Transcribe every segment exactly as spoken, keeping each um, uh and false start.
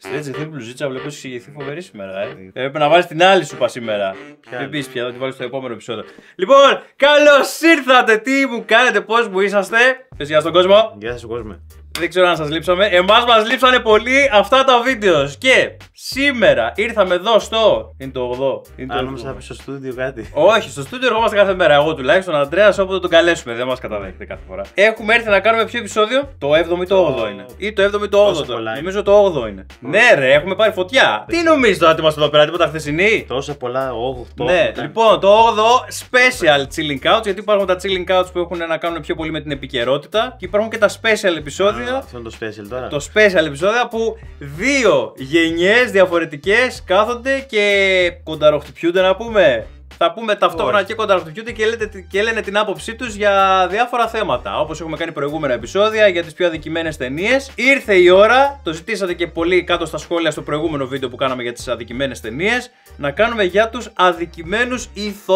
Έτσι, αυτή την μπλουζίτσα βλέπω έχει εξηγηθεί φοβερή σήμερα. Ε. Έπρεπε να βάλει την άλλη σούπα σήμερα. Δεν πει πια, θα τη βάλει στο επόμενο επεισόδιο. Λοιπόν, καλώς ήρθατε! Τι μου κάνετε, πώς μου είσαστε? Πες γεια στον κόσμο. Γεια σας κόσμο. Δεν ξέρω αν σας λείψαμε. Εμάς μας λείψανε πολύ αυτά τα βίντεο. Και σήμερα ήρθαμε εδώ στο. Είναι το ογδόο. Αν νόμιζα να πει στο στούντιο κάτι. Όχι, στο στούντιο ερχόμαστε κάθε μέρα. Εγώ τουλάχιστον, ο Αντρέας, όποτε τον καλέσουμε. Δεν μας καταδέχεται κάθε φορά. Έχουμε έρθει να κάνουμε ποιο επεισόδιο? Το έβδομο ή το όγδοο είναι. Ή το έβδομο ή το όγδοο. Νομίζω το όγδοο είναι. Ναι, ρε, έχουμε πάρει φωτιά. Τι νομίζεις τώρα ότι είμαστε εδώ πέρα, τίποτα χθεσινή? Τόσα πολλά, όγδοο. Ναι, λοιπόν, το όγδοο special chilling couch. Γιατί υπάρχουν τα chilling couch που έχουν να κάνουν πιο πολύ με την επικαιρότητα. Και υπάρχουν και τα special επεισόδια. Αυτό είναι το special τώρα. Το special επεισόδια που δύο γενιές διαφορετικές κάθονται και κονταροχτυπιούνται να πούμε. Θα πούμε ταυτόχρονα και κονταροχτυπιούνται και, και λένε την άποψή τους για διάφορα θέματα. Όπως έχουμε κάνει προηγούμενα επεισόδια για τις πιο αδικημένες ταινίες. Ήρθε η ώρα, το ζητήσατε και πολύ κάτω στα σχόλια στο προηγούμενο βίντεο που κάναμε για τις αδικημένες ταινίες, να κάνουμε για τους αδικημένους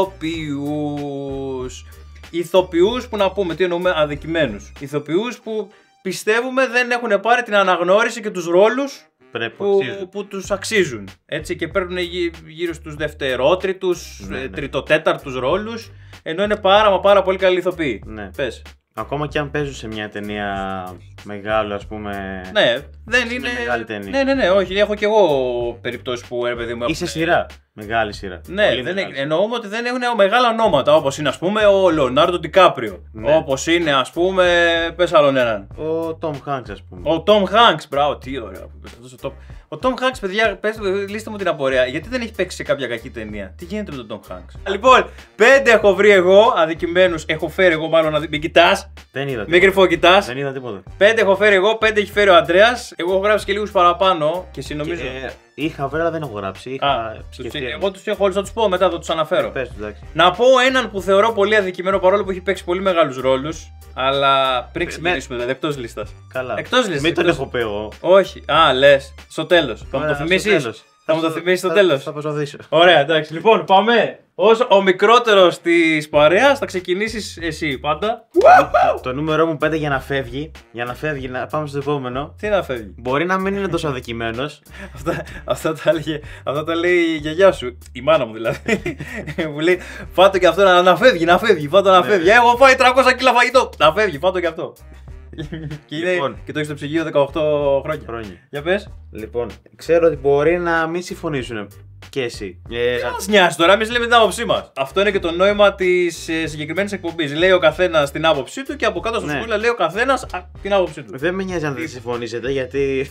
ηθοποιούς. Ηθοποιούς που να πούμε, τι εννοούμε αδικημένους. Ηθοποιούς που πιστεύουμε δεν έχουν πάρει την αναγνώριση και τους ρόλους που, που τους αξίζουν. Έτσι, και παίρνουν γύρω στους δευτερότριτους, ναι, ναι. τριτοτέταρτους ρόλους, ενώ είναι πάρα μα πάρα πολύ καλοί ηθοποιοί. Ναι. Πες. Ακόμα και αν παίζουν σε μια ταινία μεγάλο, ας πούμε. Ναι, δεν είναι. Μεγάλη ταινία. Ναι, ναι, ναι, όχι. Έχω κι εγώ περιπτώσεις που ρε παιδί μου. Ή σε σειρά. Μεγάλη σειρά. Ναι, δεν έχει, εννοούμε ότι δεν έχουν μεγάλα ονόματα. Όπως είναι, ας πούμε, ο Λεωνάρντο Ντικάπριο. Ναι. Όπως είναι, ας πούμε, πες άλλον έναν. Ο Τόμ Χάνκς, ας πούμε. Ο Τόμ Χάνκς, μπράβο, τι ωραία που πες αυτό το top. Ο Τόμ Χάνκς, παιδιά, πες, λύστε μου την απορία. Γιατί δεν έχει παίξει σε κάποια κακή ταινία? Τι γίνεται με τον Τόμ Χάνκς? Λοιπόν, πέντε έχω βρει εγώ αδικημένους. Έχω φέρει εγώ, μάλλον. Αδι... Μην κοιτάς. Δεν είδα. Μην κρυφό κοιτάς. Δεν είδα τίποτα. Πέντε έχω φέρει εγώ, πέντε έχει φέρει ο Αντρέας. Εγώ έχω γράψει και λίγους παραπάνω και εσύ νομίζω. Και, ε, είχα βρει, αλλά δεν έχω γράψει. Είχα Α, σκεφτεί. Εγώ τους έχω όλους, θα τους πω μετά, θα τους αναφέρω. Πες, να πω έναν που θεωρώ πολύ αδικημένο παρόλο που έχει παίξει πολύ μεγάλους ρόλους. Αλλά πριν ξεκινήσουμε, δηλαδή εκτός λίστας. Καλά. Εκτός λίστας. Μην τον έχω πει εγώ. Όχι. Α, λες. Στο τέλος. Θα μου το θυμίσεις. Θα μου το θυμίσεις στο τέλος. Θα προσπαθήσω. Ωραία, εντάξει. Λοιπόν, πάμε. Ως ο μικρότερος της παρέας θα ξεκινήσεις εσύ πάντα. Το νούμερό μου πέντε για να φεύγει. Για να φεύγει, να πάμε στο επόμενο. Τι να φεύγει? Μπορεί να μην είναι τόσο αδικημένος. αυτά, αυτά, τα λέει, αυτά τα λέει η γιαγιά σου. Η μάνα μου δηλαδή. Μου λέει φάτο και αυτό να, να φεύγει, να φεύγει. Φάτο να φεύγει. Έχω φάει τριακόσια κιλά φαγητό. Να φεύγει, φάτο και αυτό. Και, είναι, λοιπόν, και το έχει στο ψυγείο δεκαοκτώ χρόνια. χρόνια. Για πες. Λοιπόν, ξέρω ότι μπορεί να μην συμφωνήσουν και εσύ. Ε, να μας νοιάζει τώρα, εμείς λέμε την άποψή μας. Αυτό είναι και το νόημα της ε, συγκεκριμένης εκπομπής. Λέει ο καθένας την άποψή του και από κάτω στο ναι. σχόλιο λέει ο καθένας α, την άποψή του. Δεν με νοιάζει αν δεν συμφωνήσετε γιατί.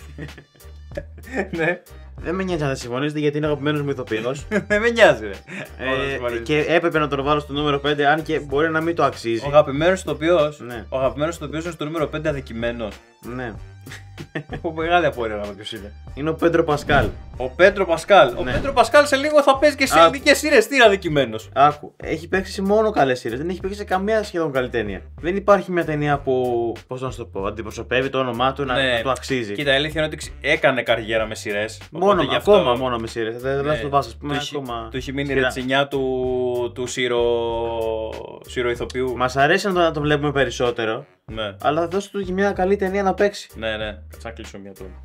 Ναι. Δεν με νοιάζει αν δεν συμφωνήσετε γιατί είναι αγαπημένος μου ηθοποιός. Δεν με νοιάζει, ρε. Ε, και έπρεπε να τον βάλω στο νούμερο πέντε, αν και μπορεί να μην το αξίζει. Ο αγαπημένος ηθοποιός. Ναι. Ο αγαπημένος ηθοποιός είναι στο νούμερο πέντε αδικημένος. Ναι. Έχω μεγάλη απορία να δω ποιος είναι. Είναι ο Πέντρο Πασκάλ. Ο Πέντρο Πασκάλ. Ναι. Ο Πέντρο Πασκάλ σε λίγο θα παίζει και σε ελληνικές σειρές. Τι είναι αδικημένος? Άκου. Έχει παίξει σε μόνο καλές σειρές. Δεν έχει παίξει σε καμία σχεδόν καλή ταινία. Δεν υπάρχει μια ταινία που. Πώς να σου το πω. Αντιπροσωπεύει το όνομά του, ναι. να το αξίζει. Κοίτα, η αλήθεια είναι ότι έκανε καριέρα με σειρές. Μόνο με αυτό... ακόμα μόνο με σειρές. Δεν ναι. θα το βάζω, πούμε. Ακόμα... Του έχει μείνει η ρετσινιά του, του σειροηθοποιού. Μας αρέσει να το, να το βλέπουμε περισσότερο. Ναι. Αλλά θα δώσει του και μια καλή ταινία να παίξει. Ναι, ναι. Κάτσε να κλείσω μια τώρα.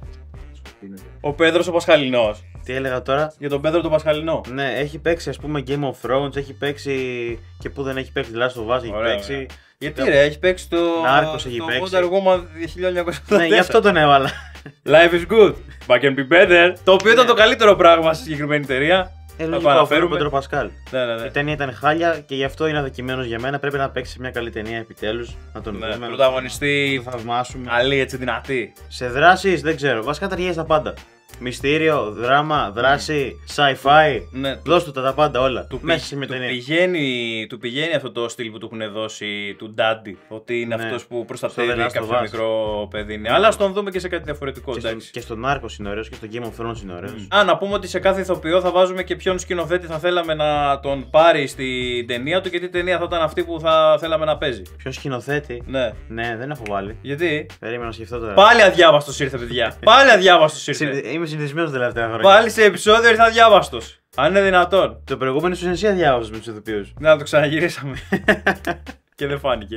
Ο Πέδρος ο Πασχαλινός. Τι έλεγα τώρα? Για τον Πέδρο τον Πασχαλινό. Ναι, έχει παίξει ας πούμε Game of Thrones, έχει παίξει και που δεν έχει παίξει Last of Us, έχει ωραία, παίξει. Ωραία. Γιατί ρε, έχει παίξει το. Νάρκος έχει παίξει. Το Wonder Woman χίλια εννιακόσια ογδόντα τέσσερα. Ναι, γι' αυτό τον έβαλα. Life is good, but can be better. Το οποίο ήταν το καλύτερο πράγμα στη συγκεκριμένη εταιρεία. Ε, θα το αναφέρουμε. Πέντρο Πασκάλ. Ναι, ναι, ναι. Η ταινία ήταν χάλια και γι' αυτό είναι αδικημένος για μένα. Πρέπει να παίξει μια καλή ταινία επιτέλους. Να τον ναι, δούμε. Πρωταγωνιστή. Να θαυμάσουμε. Αλή, έτσι δυνατή. Σε δράσεις δεν ξέρω. Βασικά ταιριάζει τα πάντα. Μυστήριο, δράμα, δράση, sci-fi. Ναι. Δώσ' του τα, τα πάντα όλα. Του, μέσα πη, με του, ταινία. πηγαίνει, του πηγαίνει αυτό το στυλ που του έχουν δώσει του Daddy. Ότι είναι ναι. αυτός που προστατεύει κάποιο μικρό παιδί. Ναι. Αλλά ας τον δούμε και σε κάτι διαφορετικό. Και, στον, και στον Narcos είναι ωραίος και στο Game of Thrones είναι ωραίος. Mm. Α, να πούμε ότι σε κάθε ηθοποιό θα βάζουμε και ποιον σκηνοθέτη θα θέλαμε να τον πάρει στην ταινία του και τι ταινία θα ήταν αυτή που θα θέλαμε να παίζει. Ποιον σκηνοθέτη? Ναι. Ναι, δεν έχω βάλει. Γιατί? Περίμενα να σκεφτώ τώρα. Πάλι αδιάβαστος ήρθε, παιδιά. Πάλι αδιάβαστος ήρθε. Είμαι συνηθισμένος τελευταία χρόνια. Πάλι σε επεισόδιο ήρθα αδιάβαστος. Αν είναι δυνατόν. Το προηγούμενο σου εσύ αδιάβαστος με τους ηθοποιούς. Να το ξαναγυρίσαμε. και δεν φάνηκε.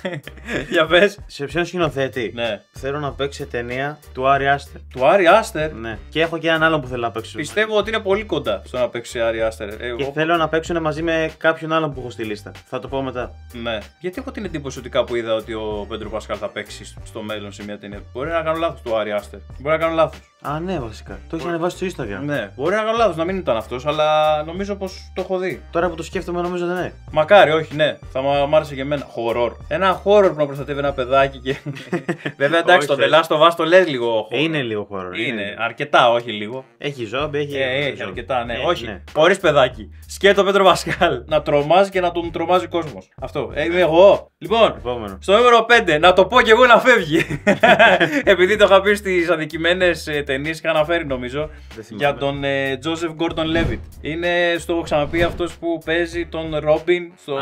Για πες. Σε ποιον σκηνοθέτη? Ναι. Θέλω να παίξει ταινία του Άρι Άστερ. Του Άρι Άστερ. Ναι. Και έχω και έναν άλλο που θέλω να παίξω. Πιστεύω ότι είναι πολύ κοντά στο να παίξει Άρι Άστερ. Ε, και εγώ... θέλω να παίξουν μαζί με κάποιον άλλον που έχω στη λίστα. Θα το πω μετά. Ναι. Γιατί έχω την εντύπωση ότι κάπου είδα ότι ο Πέντρο Πασκάλ θα παίξει στο μέλλον σε μια ταινία. Μπορεί να κάνω λάθος του Άρι Άστερ. Μπορεί να κάνω λάθος. Α, ναι, βασικά. Το έχει ανεβάσει στο Instagram. Ναι. Μπορεί να κάνω λάθος, να μην ήταν αυτός, αλλά νομίζω πως το έχω δει. Τώρα που το σκέφτομαι, νομίζω δεν είναι. Μακάρι, όχι, ναι. Θα μ' άρεσε και εμένα. Χορόρ. Ένα horror που να προστατεύει ένα παιδάκι και. Βέβαια, εντάξει, το The Last of Us το λες λίγο. Horror. Είναι λίγο horror. Είναι, είναι αρκετά, όχι λίγο. Έχει ζόμπι, έχει. Ε, έχει αρκετά, ναι. Ε, όχι. Ναι. Χωρίς παιδάκι. Σκέτο Πέτρο Πασκάλ. Να τρομάζει και να τον τρομάζει ο κόσμος. Αυτό. Ε, είμαι εγώ. Λοιπόν, Επόμενο. στο νούμερο πέντε, να το πω κι εγώ να φεύγει. Επειδή το είχα πει στις αδικημένες ταινίες, είχα αναφέρει νομίζω για τον ε, Joseph Gordon-Levitt. Είναι στο έχω ξαναπεί αυτός που παίζει τον Robin στο,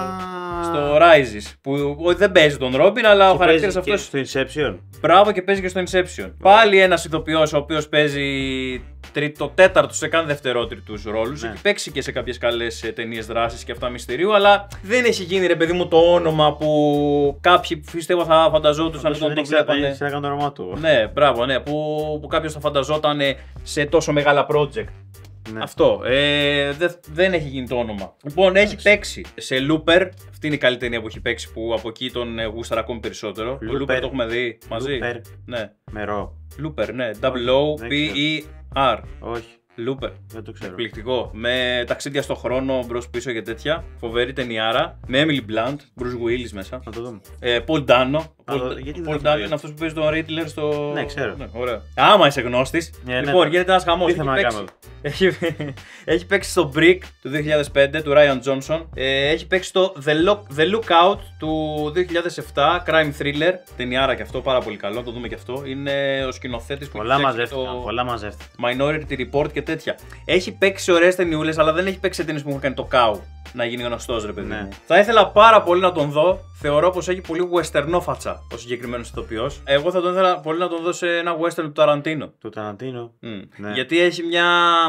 Ah. στο Rises. Που ο, δεν παίζει τον Robin, αλλά και ο χαρακτήρας αυτός. Στο Inception. Μπράβο, και παίζει και στο Inception. Πάλι ένας ηθοποιός ο οποίος παίζει τρίτο, τέταρτο σε καν δευτερότριτους ρόλους. Ναι. Έχει παίξει και σε κάποιες καλές ταινίες δράσης και αυτά μυστηρίου, αλλά δεν έχει γίνει ρε παιδί μου το όνομα που κάποιοι πιστεύω θα φανταζόντουσαν όταν το βλέπανε. Δεν έκανε το όνομά του. Ναι, μπράβο, ναι, που, που κάποιος θα φανταζόταν σε τόσο μεγάλα project. Ναι. Αυτό. Ε, δε, δεν έχει γίνει το όνομα. Λοιπόν, έχει παίξει σε Looper. Αυτή είναι η καλή ταινία που έχει παίξει, που από εκεί τον γούσταρα ακόμη περισσότερο. Looper. Το Looper το έχουμε δει μαζί. Looper. Ναι. Μερό. Looper, ναι. W O P E R. Όχι. Looper. Δεν το ξέρω. Εκπληκτικό. Με ταξίδια στο χρόνο μπρος πίσω και τέτοια. Φοβερή ταινιάρα. Με Emily Blunt, Bruce Willis μέσα. Να το δούμε. Ε, Paul Dano. Α, Paul, το- γιατί δεν Paul το Dano ξέρω. είναι αυτός που παίζει τον Riddler στο. Ναι, ξέρω. Ναι, ωραία. Άμα είσαι γνώστης. Ναι, ναι, λοιπόν, ναι. γίνεται ένας χαμός. Τι Έχει θέλω να παίξει- κάνω. Έχει, έχει παίξει στο Brick του δύο χιλιάδες πέντε του Ryan Johnson. Ε, έχει παίξει στο The, Look, The Lookout του δύο χιλιάδες επτά, crime thriller. Ταινιάρα και αυτό, πάρα πολύ καλό, να το δούμε και αυτό. Είναι ο σκηνοθέτης που Πολλά έχει φτιάξει μαζεύτηκαν. το Πολλά μαζεύτηκαν. Minority Report και τέτοια. Έχει παίξει ωραίες ταινιούλες, αλλά δεν έχει παίξει ταινίες που έχουν κάνει το Cow. Να γίνει γνωστός ρε παιδί Ναι. μου. Θα ήθελα πάρα πολύ να τον δω. Θεωρώ πως έχει πολύ westernόφατσα ο συγκεκριμένος ηθοποιός. Εγώ θα τον ήθελα πολύ να τον δω σε ένα western του Ταραντίνο. Του Ταραντίνο. Mm. Ναι. Γιατί έχει μια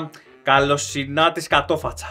καλοσυνά της κατόφατσα.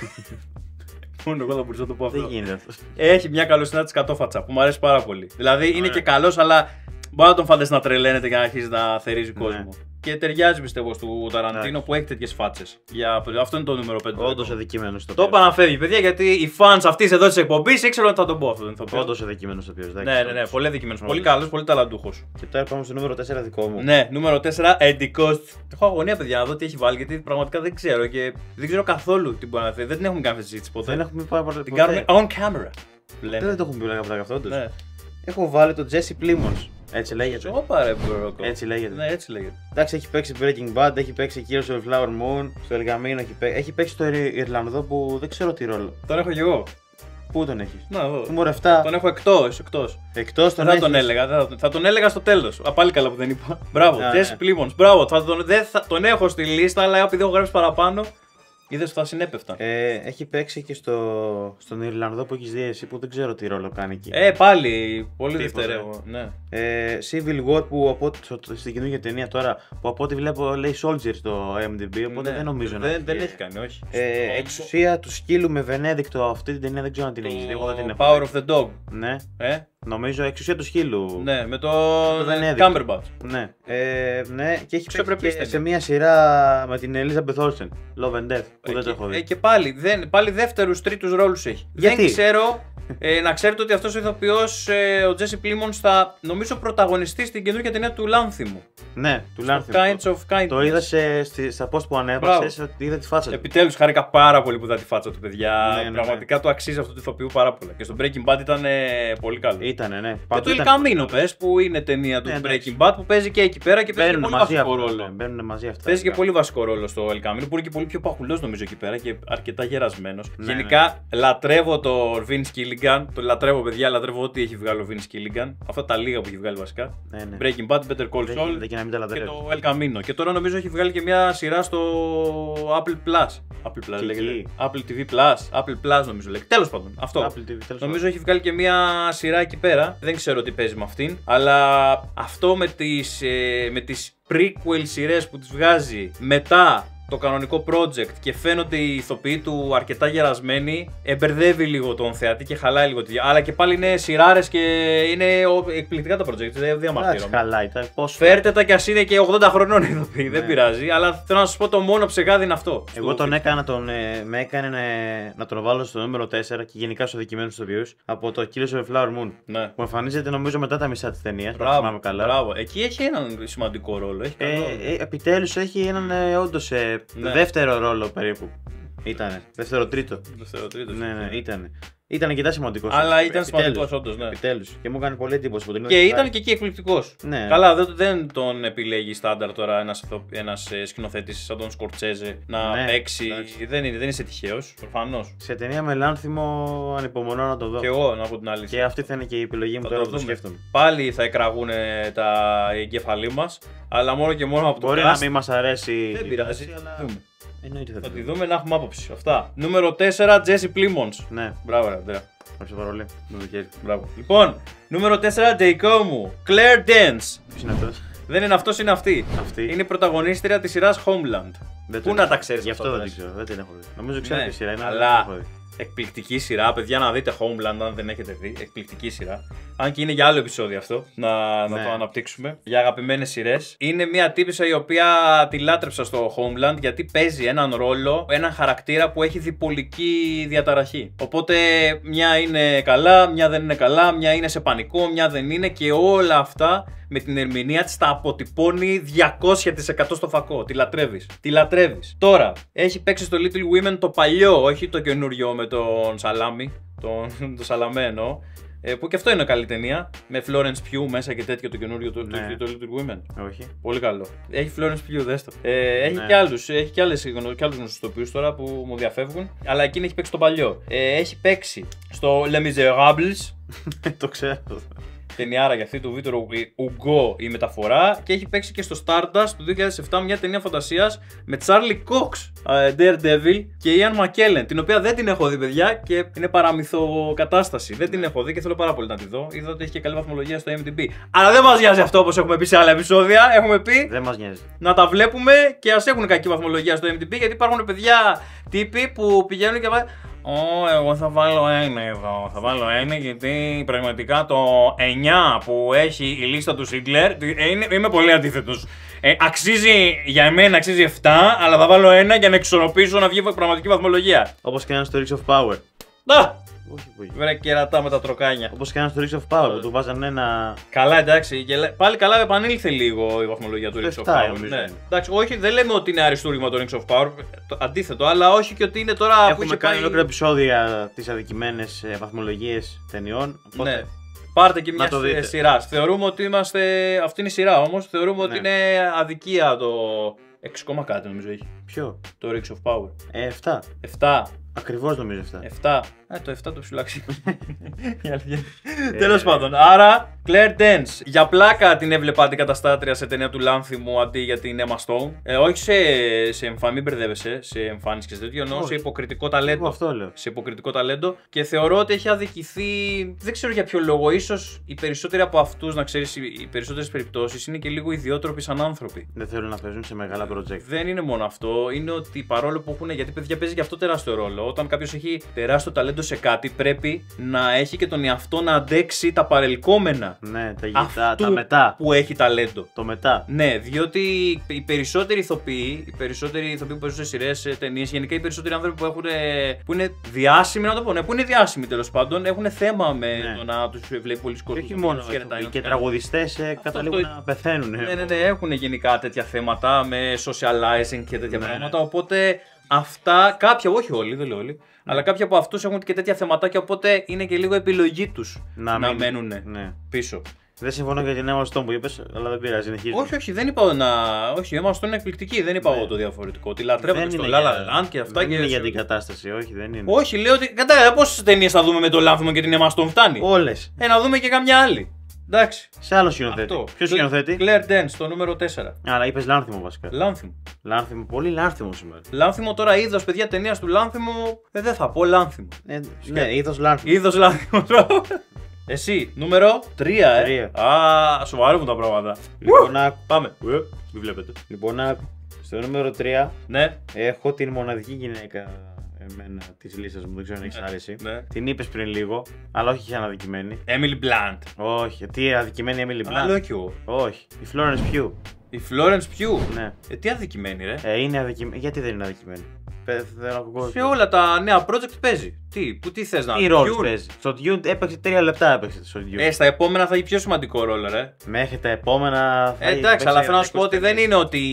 Μόνο εγώ θα μπορούσα να το πω αυτό. Δεν γίνεται αυτό. Έχει μια καλοσυνά της κατόφατσα που μου αρέσει πάρα πολύ. Δηλαδή είναι Ωραία. και καλός, αλλά μπορεί να τον φανταστεί να τρελαίνεται και να αρχίζει να θερίζει Ναι. κόσμο. Και ταιριάζει πιστεύω του Ταραντίνο Εντάξει. που έχει τέτοιες φάτσες. Για... Αυτό είναι το νούμερο πέντε. Όντως αδικημένο στο Το είπα να φεύγει, παιδιά, γιατί οι fans αυτής εδώ της εκπομπής ήξεραν ότι θα τον πω αυτό. Δεν θα πω. Όντως αδικημένο το οποίο. Ναι, ναι, ναι, πολύ αδικημένος. Πολύ Όντως. καλός, πολύ ταλαντούχος. Και τώρα πάμε στο νούμερο τέσσερα δικό μου. Ναι, νούμερο τέσσερα, Eddie Coast. Έχω αγωνία, παιδιά, να δω τι έχει βάλει, γιατί πραγματικά δεν ξέρω και δεν ξέρω καθόλου τι μπορεί να θέλει. Δεν την έχουμε κάνει αυτή τη συζήτηση ποτέ. Δεν έχουμε πάει πολύ. Την κάνουμε on camera. Λέμε. Δεν το έχουμε πει λέγα από αυτό. όντως. Ναι. Έχω βάλει τον Jesse Plimons. Έτσι λέγεται. Όπα ρε μπρο. Έτσι λέγεται. Ναι, έτσι λέγεται. Εντάξει, έχει παίξει Breaking Bad, έχει παίξει Killers of the Flower Moon, στο El Camino έχει παίξει. Έχει παίξει το Ιρ- Ιρλανδό που δεν ξέρω τι ρόλο. Τον έχω κι εγώ. Πού τον έχει. Να δω. Νούμερο επτά. Τον έχω εκτός, εκτός. Εκτός τον Δεν θα έχεις. τον έλεγα, δεν θα, θα τον έλεγα στο τέλος. Α, πάλι καλά που δεν είπα. Μπράβο, Α, Jesse ναι. Plimons. Μπράβο, θα τον, δεν θα, τον έχω στη λίστα, αλλά επειδή έχω γράψει παραπάνω, είδες ότι θα συνέπεφτα. Ε, έχει παίξει και στο, στον Ιρλανδό που έχει δει εσύ που δεν ξέρω τι ρόλο κάνει εκεί. Ε, πάλι, πολύ Τίποτα. δευτερεύω. Ναι. Ε, Civil War που από, ό,τι- στο- στην καινούργια ταινία τώρα που από ό,τι βλέπω λέει Soldier στο I M D B, οπότε Ναι. δεν νομίζω να δεν, έχει. δεν έχει κάνει, όχι. Ε, εξουσία του σκύλου με Βενέδικτο, αυτή την ταινία δεν ξέρω αν την έχει δει. Εγώ δεν την έχω Power δει. of the Dog. Ναι, Ε, νομίζω εξουσία του σκύλου. ναι, με το το Benedict. Cumberbatch. Ναι. Ε, ναι, και έχει Ξεπρεπής παίξει και ταινία. σε μια σειρά με την Elizabeth Olsen, Love and Death, που δεν το έχω Ε, δει. και πάλι, δεν, πάλι δεύτερους, τρίτους ρόλους έχει. Γιατί? Δεν ξέρω, ε, να ξέρετε ότι αυτός ο ηθοποιός, ε, ο Jesse Plimons, θα νομίζω πρωταγωνιστεί στην καινούργια ταινία του Λάνθιμου. Ναι, του Λάνθιμ. Kinds of Kindness. Το είδα σε, στη, στα post που ανέβασε, ότι είδα τη φάτσα του. Επιτέλους χάρηκα πάρα πολύ που είδα τη φάτσα του, παιδιά. Ναι, ναι, ναι. Πραγματικά το αξίζει αυτό του ηθοποιού πάρα πολύ. Και στο Breaking Bad ήταν ε, πολύ καλό. Ήτανε, ναι. Και Παντού το El ήταν. Camino, πες, που είναι ταινία του Ναι, εντάξει. Breaking Bad, που παίζει και εκεί πέρα και παίζει και Μπαίνουν πολύ μαζί βασικό αυτά. ρόλο. ναι, Μπαίνουν μαζί αυτά. Παίζει και ειδικά. πολύ βασικό ρόλο στο El Camino, που είναι και πολύ πιο παχουλός νομίζω εκεί πέρα και αρκετά γερασμένος. Ναι, Γενικά λατρεύω το Vince Gilligan, το λατρεύω παιδιά, λατρεύω ό,τι έχει βγάλει ο Vince Gilligan. Αυτά τα λίγα που έχει βγάλει βασικά. Ναι, ναι. Breaking Bad, Better Call Δεν Saul γίνεται και να μην τα και λατρεύεις. το El Camino. Και τώρα νομίζω έχει βγάλει και μια σειρά στο Apple Plus. Apple Plus Και λέγεται. εκεί. Apple τι βι Plus. Apple Plus νομίζω λέγεται. Τέλος πάντων. Αυτό. Apple τι βι, τέλος Νομίζω έχει βγάλει και μια σειρά εκεί πέρα. Δεν ξέρω τι παίζει με αυτήν. Αλλά αυτό με τις, ε, με τις prequel σειρές που τις βγάζει μετά το κανονικό project και φαίνονται οι ηθοποιοί του αρκετά γερασμένοι, εμπερδεύει λίγο τον θεατή και χαλάει λίγο τη διάρκεια. Αλλά και πάλι είναι σειράρες και είναι εκπληκτικά τα project. Δεν διαμαρτύρομαι. Χαλάει, τα πώς. Φέρτε τα κι ας είναι και ογδόντα χρονών οι ηθοποιοί, δεν πειράζει. Αλλά θέλω να σας πω το μόνο ψεγάδι είναι αυτό. Εγώ τον έκανα, τον, ε, με έκανε ε, να τον βάλω στο νούμερο τέσσερα και γενικά στους αδικημένους ηθοποιούς από το Killers of the Flower Moon. Ναι. Που εμφανίζεται νομίζω μετά τα μισά της ταινίας. Μπράβο, μπράβο. Εκεί έχει έναν σημαντικό ρόλο. Έχει ε, ε, επιτέλους έχει έναν ε, όντως ε, ναι. δεύτερο ρόλο περίπου. Ήτανε. Δεύτερο τρίτο. Δεύτερο τρίτο. Ναι, ναι, ήτανε. Ήταν αρκετά σημαντικός. Αλλά ήταν σημαντικός όντως, ναι. Επιτέλους. Και μου έκανε πολύ εντύπωση που τον Και ήταν και εκεί εκπληκτικός. Ναι. Καλά, δεν, δεν τον επιλέγει στάνταρ τώρα ένας, ένας σκηνοθέτης σαν τον Σκορτσέζε να ναι, παίξει. Δεν, είναι, δεν είσαι τυχαίος, προφανώς. Σε ταινία με Λάνθιμο ανυπομονώ να το δω. Και εγώ, να πω την αλήθεια. Και αυτή θα είναι και η επιλογή μου θα τώρα που το σκέφτομαι. Πάλι θα εκραγούν τα εγκεφαλή μας, αλλά μόνο και μόνο από το Μπορεί να μην μας αρέσει. Δεν πειράζει. Αλλά... Εννοείται θα, θα τη δούμε να έχουμε άποψη. Αυτά. Νούμερο τέσσερα, Jesse Plimons. Ναι. Μπράβο, ρε Αντρέα. Ευχαριστώ πάρα πολύ. Μπράβο. Λοιπόν, νούμερο τέσσερα, Jacob μου. Claire Dance. Ποιος είναι αυτός? Δεν είναι αυτός, είναι αυτή. αυτή. Είναι η πρωταγωνίστρια της σειράς Homeland. Δεν Πού να τα ξέρεις? Γι' αυτό δεν την ξέρω. Δεν την έχω δει. Νομίζω ξέρω ναι, τη σειρά. Είναι, αλλά εκπληκτική σειρά. Παιδιά, να δείτε Homeland αν δεν έχετε δει. Εκπληκτική σειρά. Αν και είναι για άλλο επεισόδιο αυτό, να, ναι. να το αναπτύξουμε. Για αγαπημένες σειρές. Είναι μια τύπισσα η οποία τη λάτρεψα στο Homeland γιατί παίζει έναν ρόλο, έναν χαρακτήρα που έχει διπολική διαταραχή. Οπότε μια είναι καλά, μια δεν είναι καλά, μια είναι σε πανικό, μια δεν είναι και όλα αυτά με την ερμηνεία της τα αποτυπώνει διακόσια τοις εκατό στο φακό. Τη λατρεύεις. Τη λατρεύεις. Τώρα, έχει παίξει στο Little Women το παλιό, όχι το καινούριο με τον Σαλάμι, τον, το Σαλαμένο. Ε, που και αυτό είναι καλή ταινία. Με Florence Pugh μέσα και τέτοιο το καινούριο το, ναι. το, το Little Women. Όχι. Πολύ καλό. Έχει Florence Pugh, δες το. Ε, έχει ναι. και άλλους, έχει και, άλλες, και άλλους γνωστούς τοπίους τώρα που μου διαφεύγουν. Αλλά εκείνη έχει παίξει το παλιό. Ε, έχει παίξει στο Les Miserables. Το ξέρω. Ταινιάρα για αυτή του Βίτορ Ουγκό η μεταφορά και έχει παίξει και στο Stardust του δύο χιλιάδες επτά μια ταινία φαντασίας με Charlie Cox, Daredevil και Ian McKellen, την οποία δεν την έχω δει παιδιά και είναι παραμυθοκατάσταση. Δεν την έχω δει και θέλω πάρα πολύ να τη δω. Είδα ότι έχει και καλή βαθμολογία στο εμ ντι μπι. Αλλά δεν μας νοιάζει αυτό όπως έχουμε πει σε άλλα επεισόδια. Έχουμε πει δεν μας νοιάζει. Να τα βλέπουμε και ας έχουν κακή βαθμολογία στο εμ ντι μπι γιατί υπάρχουν παιδιά τύποι που πηγαίνουν και βάζουν. Ω, εγώ θα βάλω ένα εδώ. Θα βάλω ένα γιατί πραγματικά το εννιά που έχει η λίστα του Σίγκλερ είμαι πολύ αντίθετος. Ε, αξίζει για εμένα, αξίζει επτά, αλλά θα βάλω ένα για να εξορροπήσω να βγει πραγματική βαθμολογία. Όπως και ένα στο Rings of Power. Να! Βρε κερατά με τα τροκάνια. Όπως και ένα στο Rings of Power που του βάζανε ένα. Καλά, εντάξει. Και πάλι καλά επανήλθε λίγο η βαθμολογία του Rings of Power. Ναι. Εντάξει, όχι, δεν λέμε ότι είναι αριστούργημα το Rings of Power. Αντίθετο, αλλά όχι και ότι είναι τώρα. Έχουμε που είχε κάνει πάει... ολόκληρα επεισόδια τις αδικημένες βαθμολογίες ταινιών. Οπότε... Ναι. Πάρτε και μια σειρά. Θεωρούμε ότι είμαστε. Αυτή είναι η σειρά όμως. Θεωρούμε ναι. ότι είναι αδικία το. έξι, κάτι νομίζω έχει. Ποιο? Το Rings of Power. Ε, επτά. επτά. Ακριβώς νομίζω επτά. επτά. Ε, το επτά το ψηλάξει. Τέλος πάντων. Άρα, Claire Dance. Για πλάκα την έβλεπα αντικαταστάτρια σε ταινία του Λάνθιμου αντί για την Emma Stone. Ε, όχι σε, σε εμφάνιση, μην μπερδεύεσαι σε εμφάνιση και σε τέτοιο, ενώ σε υποκριτικό ταλέντο. Αυτό λέω. Σε υποκριτικό ταλέντο. Και θεωρώ ότι έχει αδικηθεί. Δεν ξέρω για ποιο λόγο. Ίσως οι περισσότεροι από αυτούς, να ξέρεις, οι περισσότερες περιπτώσεις είναι και λίγο ιδιότροποι σαν άνθρωποι. Δεν θέλουν να παίζουν σε μεγάλα project. Δεν είναι μόνο αυτό. Είναι ότι παρόλο που έχουν. Γιατί παιδιά παίζει και αυτό τεράστιο ρόλο. Όταν κάποιος έχει τεράστιο ταλέντο σε κάτι, πρέπει να έχει και τον εαυτό να αντέξει τα παρελκόμενα. Ναι, τα γητά, τα μετά. Που έχει ταλέντο. Το μετά. Ναι, διότι οι περισσότεροι ηθοποιοί, οι περισσότεροι ηθοποιοί που παίζουν σε σειρές, ταινίες, γενικά οι περισσότεροι άνθρωποι που, έχουν, που είναι διάσημοι, να το πω, ναι, που είναι διάσημοι τέλος πάντων, έχουν θέμα με ναι. το να τους βλέπει πολλοί κόσμοι. Όχι μόνο και, και τραγουδιστές καταλήγουν το... να πεθαίνουν. Ναι, ναι, ναι, έχουν γενικά τέτοια θέματα με socializing και τέτοια ναι. πράγματα. Οπότε αυτά, κάποια, όχι όλοι, δεν λέω όλοι. Ναι. Αλλά κάποιοι από αυτούς έχουν και τέτοια θεματάκια, οπότε είναι και λίγο επιλογή τους να, να μην... μένουν ναι. πίσω. Δεν συμφωνώ για την Emma Stone που είπες, αλλά δεν πειράζει, συνεχίζουμε. Όχι, όχι, δεν είπα να. Όχι, η Emma Stone είναι εκπληκτική, δεν είπα εγώ ναι. το διαφορετικό. Τη λατρεύω στο La La Land και αυτά. Δεν και είναι για την κατάσταση, όχι, δεν είναι. Όχι, λέω ότι. Κατάλαβα πόσες ταινίες θα δούμε με το Λάνθιμο και την Emma Stone φτάνει. Όλες. Ε, να δούμε και καμιά άλλη. Εντάξει. Σε άλλο σκηνοθέτη. Ποιο σκηνοθέτη? Claire Dance, το νούμερο τέσσερα. Άρα είπες Λάνθιμο βασικά. Λάνθιμο. Λάνθιμο, πολύ Λάνθιμο σήμερα. Λάνθιμο τώρα είδος παιδιά ταινίας του Λάνθιμου. Ε, δεν θα πω Λάνθιμο. Ε, ναι, είδος Λάνθιμο. Είδος Λάνθιμο. Εσύ, νούμερο τρία, ε. Α, σοβαρεύουν τα πράγματα. Λοιπόν, άκου. Πάμε. Μην βλέπετε. Λοιπόν, άκου. Στο νούμερο τρία Ναι. έχω την μοναδική γυναίκα εμένα της λίστας μου, δεν ξέρω αν έχεις άρεσει. Ναι. Την είπες πριν λίγο, αλλά όχι για αδικημένη. Emily Blunt. Όχι, τι αδικημένη Emily Blunt. Αλλά κι εγώ. Όχι, η Florence Pugh. Η Florence Pugh. Ναι. Ε, τι αδικημένη, ρε. Ε, είναι αδικημένη. Γιατί δεν είναι αδικημένη. Πε- θέλω να ακούω. Σε όλα τα νέα project παίζει. Τι, που, τι θες να Τι ρόλο παίζει. Στο Dune έπαιξε τρία λεπτά έπαιξε στο Dune. Ε, στα επόμενα θα έχει πιο σημαντικό ρόλο, ρε. Μέχρι τα επόμενα. Θα Ε, εντάξει, αλλά θέλω να σου πω ότι δεν είναι ότι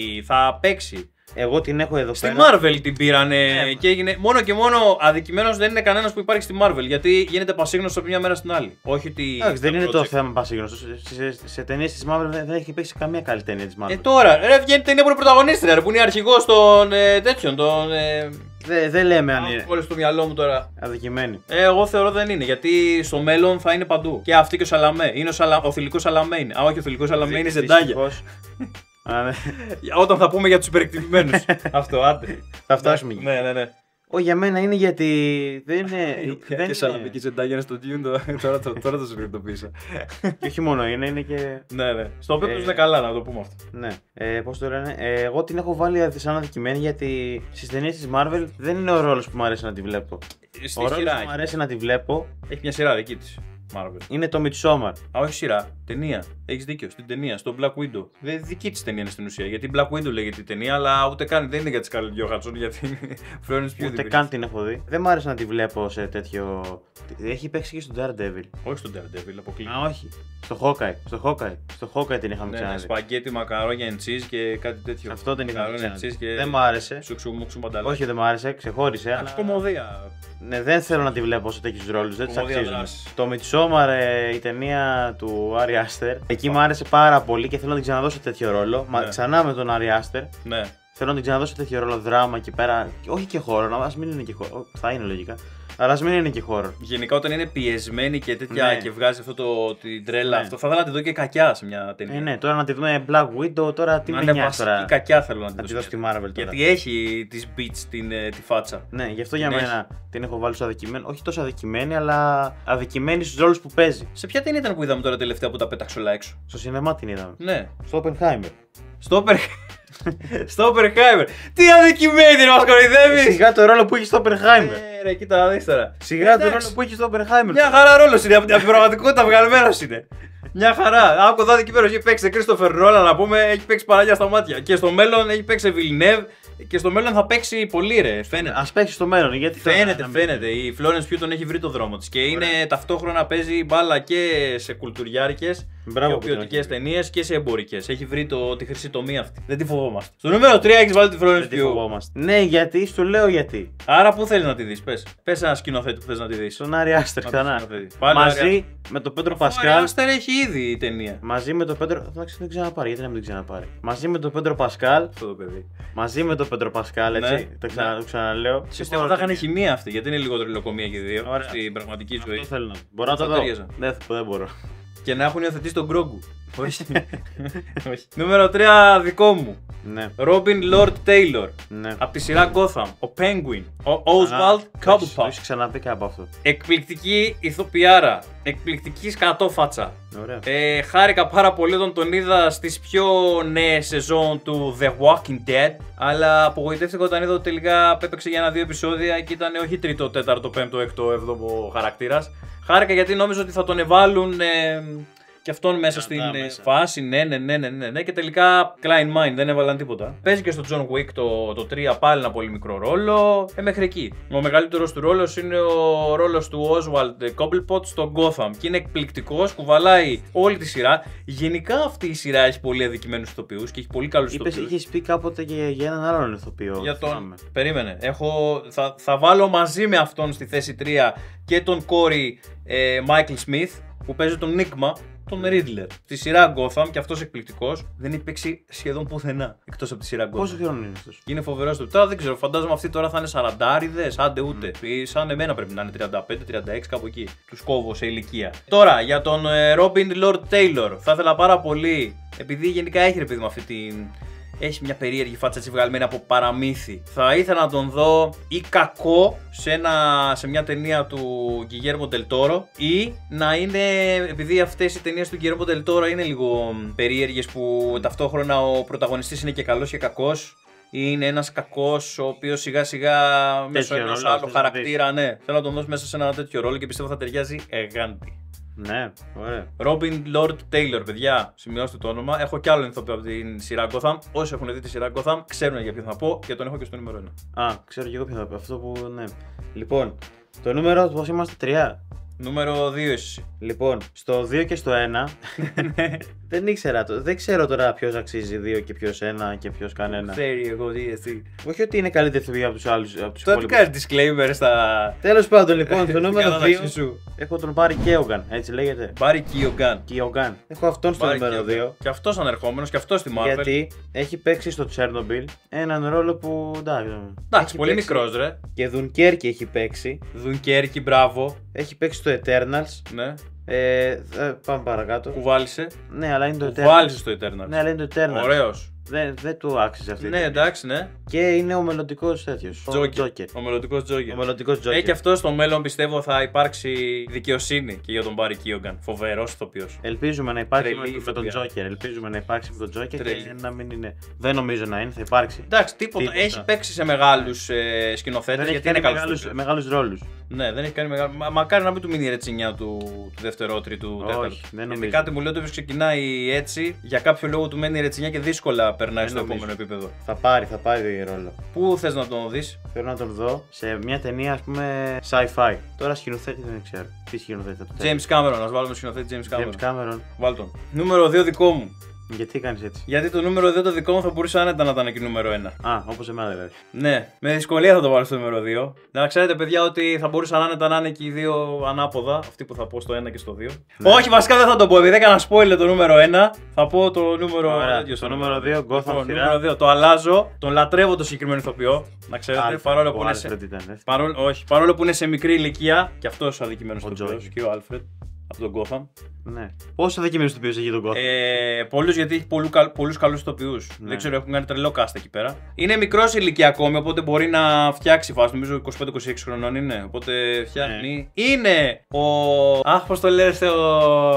θα παίξει. Εγώ την έχω εδώ Στη πέρα. Marvel την πήρανε Ναι. και έγινε. Μόνο και μόνο αδικημένος δεν είναι κανένας που υπάρχει στη Marvel. Γιατί γίνεται πασίγνωστο από μια μέρα στην άλλη. Όχι ότι. Εντάξει, δεν τα είναι το project. θέμα πασίγνωστο. Σε, σε, σε ταινίες της Marvel δεν, δεν έχει παίξει καμία καλή ταινία της Marvel. Ε, τώρα, ρε, βγαίνει ταινία που είναι πρωταγωνίστρια, ρε, που είναι αρχηγός των ε, τέτοιων. Των. Ε, Δεν δεν λέμε αν είναι όλες στο μυαλό μου τώρα. αδικημένη. Ε, εγώ θεωρώ δεν είναι. Γιατί στο μέλλον θα είναι παντού. Και αυτή και ο Σαλαμέ. Είναι ο, Σαλα... ο θηλυκός Σαλαμέ είναι. Α, όχι, ο θηλυκός Σαλαμέ είναι Ζεντάγια. Δυστυχώς. Α, ναι. Όταν θα πούμε για τους υπερεκτιμημένους. Αυτό, άντε. Θα φτάσουμε εκεί. Ναι, ναι, ναι. Όχι, για μένα είναι γιατί δεν είναι. δεν Και είναι... Σαλαμέ και Ζεντάγια είναι στο Dune, το- τώρα, το- τώρα το συνειδητοποίησα. Και όχι μόνο είναι, είναι και. Ναι, ναι. Στο οποίο Ε, τους είναι καλά, να το πούμε αυτό. Ναι. Ε, Πώς το λένε. Ε, εγώ την έχω βάλει σαν αδικημένη γιατί στις ταινίες της Marvel δεν είναι ο ρόλος που μου αρέσει να τη βλέπω. Στη Ο ρόλος σειρά που μου έχει. αρέσει να τη βλέπω Έχει μια σειρά δική της. Marvel. είναι το Midsommar. Α, όχι σειρά. Ταινία. Έχει δίκιο. Στην ταινία, στο Black Widow. Δεν δική τη ταινία είναι στην ουσία. Γιατί Black Widow λέγεται η ταινία, αλλά ούτε καν δεν είναι για τη Scarlett Johansson, γιατί είναι Florence Pugh. Ούτε καν την έχω δει. Δεν μου άρεσε να τη βλέπω σε τέτοιο. Έχει παίξει και στο Daredevil. Όχι στον Daredevil, αποκλείεται. Α, όχι. Στο Hawkeye. Στο Hawkeye. Στο Hawkeye την είχαμε Ναι, ναι, ξαναδεί. σπαγκέτι, μακαρόνια and cheese και κάτι τέτοιο. Αυτό δεν είχαμε Μακαρόνια and ξαναδεί. cheese και. Δεν μου άρεσε. Σουξου μουξου μανταλάκι. Όχι, δεν μου άρεσε. Ξεχώρισε. Εντάξει, Αλλά... κομμωδία. Ναι, δεν θέλω να τη βλέπω σε τέτοιου ρόλου. Δεν του Κομμωδία αξίζουν. δράσης. Το Midsommar, ε, η ταινία του Άρη Άστερ, εκεί μου άρεσε πάρα πολύ και θέλω να την ξαναδώσω τέτοιο ρόλο. Μα Ναι. ξανά με τον Άρη Άστερ. Ναι. Θέλω να την ξαναδώσω τέτοιο ρόλο δράμα εκεί πέρα. Όχι και χώρο, α μην είναι και χώρο. Θα είναι λογικά. Αλλά α μην είναι και χώρο. Γενικά όταν είναι πιεσμένη και τέτοια Ναι. και βγάζει αυτό το, την τρέλα, Ναι. αυτό θα ήθελα να τη δω και κακιά σε μια ταινία. Ε, ναι, τώρα να τη δούμε Black Widow, τώρα τι Να με είναι νοιάζει βασική τώρα. κακιά θέλω να τη Να δω. τη δω στη Marvel τώρα. Γιατί έχει τις beats την, ε, τη φάτσα. Ναι, γι' αυτό για Την μένα την έχω βάλει στο αδικημένη. Όχι τόσο αδικημένη, αλλά αδικημένη στου ρόλου που παίζει. Σε ποια ταινία ήταν που είδαμε τώρα τελευταία που τα πέταξε όλα έξω? Στο σινεμά την είδαμε. Ναι. Στο Oppenheimer. Στο Oppenheimer. Στο Oppenheimer. Τι αδικημένη να μας κοροϊδεύεις! Σιγά το ρόλο που έχει στο Oppenheimer. Ε, ρε, κοίτα να δεις τώρα. Σιγά το Εντάξει. ρόλο που έχει στο Oppenheimer. Μια χαρά ρόλος είναι, από την πραγματικότητα βγαλμένος είναι. Μια χαρά. Άκου εδώ εκεί πέρα έχει παίξει Christopher Nolan να πούμε, έχει παίξει παραλιά στα μάτια. Και στο μέλλον έχει παίξει Villeneuve και στο μέλλον θα παίξει πολύ ρε, φαίνεται. Α παίξει στο μέλλον, γιατί θα- Φαίνεται, να μην- φαίνεται. Η Florence Pugh τον έχει βρει το δρόμο τη και είναι ταυτόχρονα παίζει μπάλα και σε κουλτουριάρικες Μπράβο και που τον ποιοτικέ έχει ταινίε και σε εμπορικέ. Έχει βρει το, τη χρυσή τομή αυτή. Δεν τη φοβόμαστε. Στο νούμερο τρία έχει βάλει τη Florence Δεν τη Pugh. φοβόμαστε. Ναι, γιατί, σου λέω γιατί. Άρα πού θέλει να τη δει, πε. Πε ένα σκηνοθέτη που θε να τη δει. Στον Άρη Άστερ ξανά. Πάλι Μαζί με τον Πέντρο Πασκάλ. Ο Άστερ έχει ήδη η ταινία. Μαζί με τον Πέντρο. Εντάξει, δεν ξαναπάρει, γιατί να μην την ξαναπάρει. Μαζί με τον Πέντρο Πασκάλ. Αυτό το παιδί. Μαζί με τον Πέντρο Πασκάλ, έτσι. Ναι. Το, ξανα, Ναι. το ξαναλέω. Πιστεύω ότι θα είχαν χημεία αυτή γιατί είναι λιγότερο υλοκομεία και οι δύο Ωραία. στην πραγματική ζωή. Αυτό θέλω να. Μπορώ να το Θα δω. ταιριάζα. Δεν, δεν μπορώ. Και να έχουν υιοθετήσει τον Γκρόγκου. Όχι. Όχι. Νούμερο τρία δικό μου. Ναι, Robin Lord Taylor. ναι. Από τη σειρά Gotham. Ο Penguin. Ο Oswald Το Cobblepot. έχει ξαναπεί κάπου αυτό. Εκπληκτική ηθοποιάρα. Εκπληκτική σκατόφατσα. Ωραία. Ε, χάρηκα πάρα πολύ όταν τον είδα στις πιο νέες σεζόν του The Walking Dead. Αλλά απογοητεύτηκα όταν είδα ότι τελικά έπαιξε για ένα-δύο επεισόδια και ήταν όχι τρίτο, τέταρτο, πέμπτο, έκτο, έβδομο χαρακτήρας. Χάρηκα γιατί νόμιζα ότι θα τον εβάλουν ε, και αυτόν μέσα στην ε, μέσα. φάση. Ναι, ναι, ναι, ναι, ναι, ναι. Και τελικά Klein Mind δεν έβαλαν τίποτα. Παίζει και στο John Wick το, το τρία πάλι ένα πολύ μικρό ρόλο. Ε, μέχρι εκεί. Ο μεγαλύτερος του ρόλος είναι ο ρόλος του Oswald Cobblepot στο Gotham. Και είναι εκπληκτικός, κουβαλάει όλη τη σειρά. Γενικά αυτή η σειρά έχει πολύ αδικημένους ηθοποιούς και έχει πολύ καλούς Είπες, ηθοποιούς. είχες πει κάποτε και για έναν άλλον ηθοποιό. Για τον... θυμάμαι. Περίμενε. Έχω... Θα, θα βάλω μαζί με αυτόν στη θέση τρία και τον κόρη ε, Michael Smith που παίζει τον Νίγμα, τον Riddler. Στη σειρά Gotham και αυτός εκπληκτικός δεν έχει παίξει σχεδόν πουθενά εκτός από τη σειρά Gotham. Πόσο χρόνο είναι αυτός? Είναι φοβερός του. Τώρα δεν ξέρω, φαντάζομαι αυτοί τώρα θα είναι σαραντάριδες, άντε ούτε. Ή σαν εμένα πρέπει να είναι τριάντα πέντε τριάντα έξι κάπου εκεί. Τους κόβω σε ηλικία. Τώρα για τον ε, Robin Lord Taylor θα ήθελα πάρα πολύ, επειδή γενικά έχει ρε παιδί με αυτή την Έχει μια περίεργη φάτσα έτσι βγαλμένη από παραμύθι. Θα ήθελα να τον δω ή κακό σε, ένα, σε μια ταινία του Guillermo del Toro, ή να είναι, επειδή αυτές οι ταινίες του Guillermo del Toro είναι λίγο περίεργες, που ταυτόχρονα ο πρωταγωνιστής είναι και καλός και κακός. Είναι ένας κακός ο οποίος σιγά σιγά μέσω ενός άλλου χαρακτήρα, ναι, θέλω να τον δώσω μέσα σε ένα τέτοιο ρόλο και πιστεύω θα ταιριάζει εγάντη. Ναι, ωραία. Robin Lord Taylor, παιδιά, σημειώστε το όνομα. Έχω κι άλλο ηθοποιό από την σειρά Gotham. Όσοι έχουν δει τη σειρά Gotham ξέρουν για ποιον θα πω και τον έχω και στο νούμερο ένα. Α, ξέρω και εγώ ποιον θα πω. Αυτό που, ναι. Λοιπόν, το νούμερο, πώς είμαστε, τρία. Νούμερο δύο εσύ. Λοιπόν, στο δύο και στο ένα. δεν ήξερα το. Δεν ξέρω τώρα ποιος αξίζει δύο και ποιος ένα και ποιος κανένα. Ξέρει εγώ τι εσύ. Όχι ότι είναι καλύτερη ηθοποιή από τους άλλους. Τώρα τι κάνεις disclaimer στα. Τέλος πάντων, λοιπόν, το νούμερο δύο. Έχω τον Barry Keoghan, έτσι λέγεται. Barry Keoghan. Keoghan. Έχω αυτόν στο νούμερο δύο. Και αυτός ανερχόμενος και αυτός στη Marvel. Γιατί έχει παίξει στο Chernobyl έναν ρόλο που. Εντάξει, πολύ μικρός ρε. Και Dunkerque έχει παίξει. Dunkerque, μπράβο. Έχει παίξει στο Eternals. Ναι. Ε, πάμε παρακάτω. Κουβάλισε. Ναι, αλλά είναι το Eternals. Κουβάλισε στο Eternals. Ναι, αλλά είναι το Eternals. Ωραίος. Δεν, δεν του άξιζε αυτή. Ναι, εντάξει, ναι. Και είναι ο μελλοντικός τέτοιος. Joker. Ο μελλοντικός Joker. Ο μελλοντικός Joker. Ε, και αυτό στο μέλλον πιστεύω θα υπάρξει δικαιοσύνη και για τον Barry Keoghan. Φοβερός ηθοποιός. Ελπίζουμε να υπάρξει Τρελή με, με τον ηθοποιία. Joker. Ελπίζουμε να υπάρξει με τον Joker Τρελή. και να μην είναι. Δεν νομίζω να είναι, θα υπάρξει. Εντάξει, τίποτα. τίποτα. Έχει παίξει σε μεγάλους ε, σκηνοθέτες γιατί είναι μεγάλους, μεγάλους ρόλους. Ναι, δεν έχει κάνει μεγάλο. Μα, μακάρι να μην του μείνει η ρετσινιά του, του δευτερότριτου, τέταρτου. Όχι, δεν νομίζω. Γιατί κάτι μου λέει ότι όποιος ξεκινάει έτσι, για κάποιο λόγο του μένει η ρετσινιά και δύσκολα περνάει δεν στο νομίζω. επόμενο επίπεδο. Θα πάρει, θα πάρει ρόλο. Πού θες να τον δεις? Θέλω να τον δω σε μια ταινία, ας πούμε, sci-fi. Τώρα σκηνοθέτη δεν ξέρω. Τι σκηνοθέτη θα του James Cameron, να βάλουμε σκηνοθέτη James Cameron. James Cameron. Βάλ τον. Νούμερο δύο δικό μου. Γιατί κάνεις έτσι? Γιατί το νούμερο δύο το δικό μου θα μπορούσε άνετα να ήταν και νούμερο ένα. Α, όπως εμένα δηλαδή. Ναι, με δυσκολία θα το βάλω στο νούμερο δύο. Να ξέρετε, παιδιά, ότι θα μπορούσαν άνετα να είναι και οι δύο ανάποδα. Αυτοί που θα πω στο ένα και στο δύο. Ναι. Όχι, βασικά δεν θα το πω, επειδή έκανα spoiler το νούμερο ένα. Θα πω το νούμερο. Ωραία, στο νούμερο δύο, Gotham. Το νούμερο δύο, το αλλάζω. Τον λατρεύω το συγκεκριμένο ηθοποιό. Να ξέρετε, Alfred, παρόλο που είναι σε. Παρόλο, όχι, παρόλο που είναι σε μικρή ηλικία, και αυτό ο αδικημένος ηθοποιός και ο Alfred. Από τον Gotham. Ναι. Πόσο αδικημένος ηθοποιός έχει τον Gotham? Ε, πολλούς, γιατί έχει πολλού, πολλούς καλούς ηθοποιούς. Ναι. Δεν ξέρω, έχουν κάνει τρελό cast εκεί πέρα. Είναι μικρός ηλικία ακόμη, οπότε μπορεί να φτιάξει φάση. Νομίζω είκοσι πέντε είκοσι έξι χρονών είναι. Οπότε φτιάχνει. Ναι. Είναι ο. Αχ, πώς το λέτε, ο.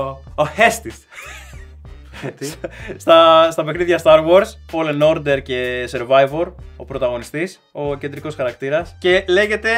Ο Hestis. στα, στα παιχνίδια Star Wars, Fallen Order και Survivor, ο πρωταγωνιστής, ο κεντρικός χαρακτήρας. Και λέγεται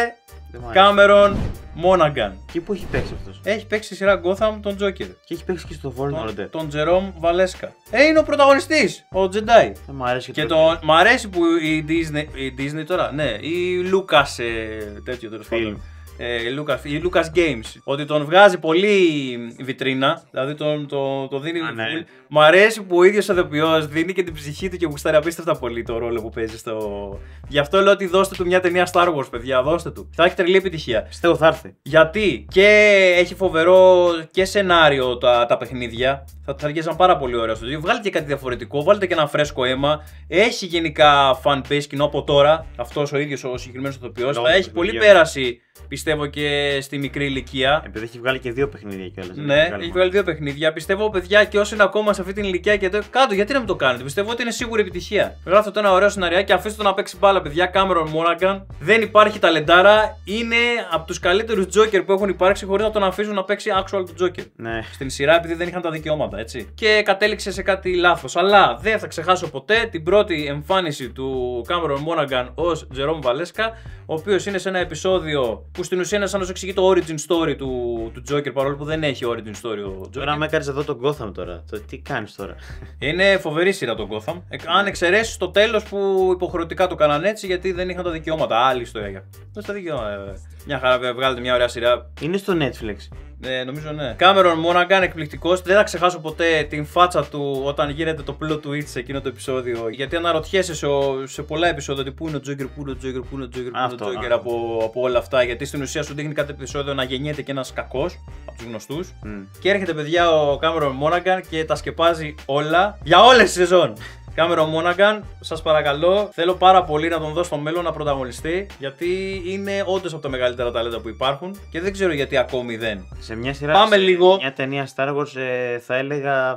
Cameron Monaghan. Και πού έχει παίξει αυτός? Έχει παίξει στη σειρά Gotham τον Joker. Και έχει παίξει και στο Fallen Order. Τον Jerome Valeska. Ε, είναι ο πρωταγωνιστής, ο Jedi. Ε, μ' αρέσει και το... Μ' αρέσει που η Disney, η Disney τώρα, ναι, η Lucas ε, τέτοιο τέλος πάντων. Ε, Lucas, η Lucas Games. Ότι τον βγάζει πολύ βιτρίνα, δηλαδή τον, το, το δίνει. Α, ναι. Μ' αρέσει που ο ίδιος ο ηθοποιός δίνει και την ψυχή του και γουστάρει απίστευτα πολύ το ρόλο που παίζει στο. Γι' αυτό λέω ότι δώστε του μια ταινία Star Wars, παιδιά, δώστε του. Θα έχει τρελή επιτυχία. Πιστεύω θα έρθει. Γιατί και έχει φοβερό και σενάριο τα, τα παιχνίδια. Θα του αργήσαν πάρα πολύ ωραία στο δύο. Βγάλετε και κάτι διαφορετικό, βάλτε και ένα φρέσκο αίμα. Έχει γενικά fan base κοινό από τώρα. Αυτός ο ίδιος ο συγκεκριμένος ηθοποιός. Θα έχει πολύ πέραση, πιστεύω, και στη μικρή ηλικία. Επειδή έχει βγάλει και δύο παιχνίδια κιόλας. Ναι, έχει βγάλει δύο παιχνίδια. Πιστεύω, παιδιά, και όσοι είναι ακόμα σε αυτή την ηλικία και κάτω, γιατί να μην το κάνετε. Πιστεύω ότι είναι σίγουρη επιτυχία. Γράφτε ένα ωραίο σενάριάκι, αφήστε το να παίξει μπάλα, παιδιά. Cameron Monaghan. Δεν υπάρχει ταλεντάρα. Είναι από τους καλύτερους Joker που έχουν υπάρξει χωρίς να τον αφήσουν να παίξει actual του Joker. Ναι. Στην σειρά, επειδή δεν είχαν τα δικαιώματα, έτσι. Και κατέληξε σε κάτι λάθος. Αλλά δεν θα ξεχάσω ποτέ την πρώτη εμφάνιση του Cameron Monaghan ως Jerome Valeska, ο οποίος είναι σε ένα επεισόδιο που στην ουσία είναι σαν να σου εξηγεί το origin story του, του Joker, παρόλο που δεν έχει origin story ο Joker. Τώρα με έκανες εδώ τον Gotham τώρα. Το, τι κάνεις τώρα? Είναι φοβερή σειρά το Gotham. Ε, αν εξαιρέσεις το τέλος που υποχρεωτικά το κάνανε έτσι γιατί δεν είχαν τα δικαιώματα. Άλλη ιστορία. Δεν στα δικαιώματα. Μια χαρά, βγάλετε μια ωραία σειρά. Είναι στο Netflix. Ναι, νομίζω ναι. Cameron Monaghan εκπληκτικός. Δεν θα ξεχάσω ποτέ την φάτσα του όταν γίνεται το plot twist σε εκείνο το επεισόδιο. Γιατί αναρωτιέσαι σε, σε πολλά επεισόδια ότι πού είναι ο Joker, πού είναι ο Joker, πού είναι ο Joker, πού είναι ο Joker από, από όλα αυτά. Γιατί στην ουσία σου δείχνει κάθε επεισόδιο να γεννιέται και ένας κακός από τους γνωστούς. Mm. Και έρχεται, παιδιά, ο Cameron Monaghan και τα σκεπάζει όλα για όλες τις σεζόν. Cameron Monaghan, σας παρακαλώ, θέλω πάρα πολύ να τον δω στο μέλλον να πρωταγωνιστεί, γιατί είναι όντως από τα μεγαλύτερα ταλέντα που υπάρχουν και δεν ξέρω γιατί ακόμη δεν. Σε μια σειρά, Πάμε σε λίγο. μια ταινία Star Wars ε, θα έλεγα